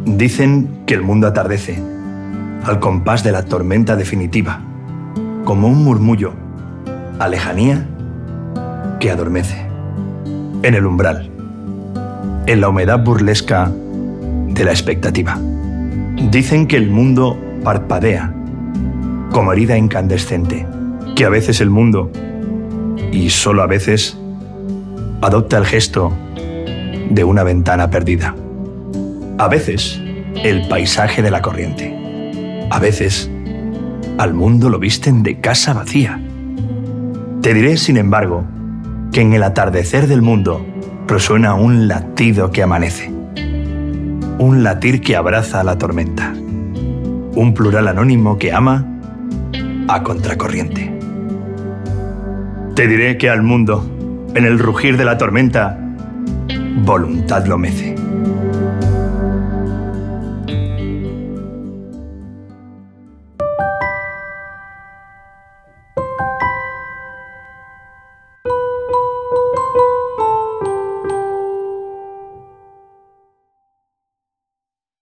Dicen que el mundo atardece al compás de la tormenta definitiva, como un murmullo a lejanía que adormece. En el umbral, en la humedad burlesca de la expectativa. Dicen que el mundo parpadea como herida incandescente, que a veces el mundo, y solo a veces, adopta el gesto de una ventana perdida. A veces, el paisaje de la corriente. A veces, al mundo lo visten de casa vacía. Te diré, sin embargo, que en el atardecer del mundo resuena un latido que amanece. Un latir que abraza a la tormenta. Un plural anónimo que ama a contracorriente. Te diré que al mundo, en el rugir de la tormenta, voluntad lo mece.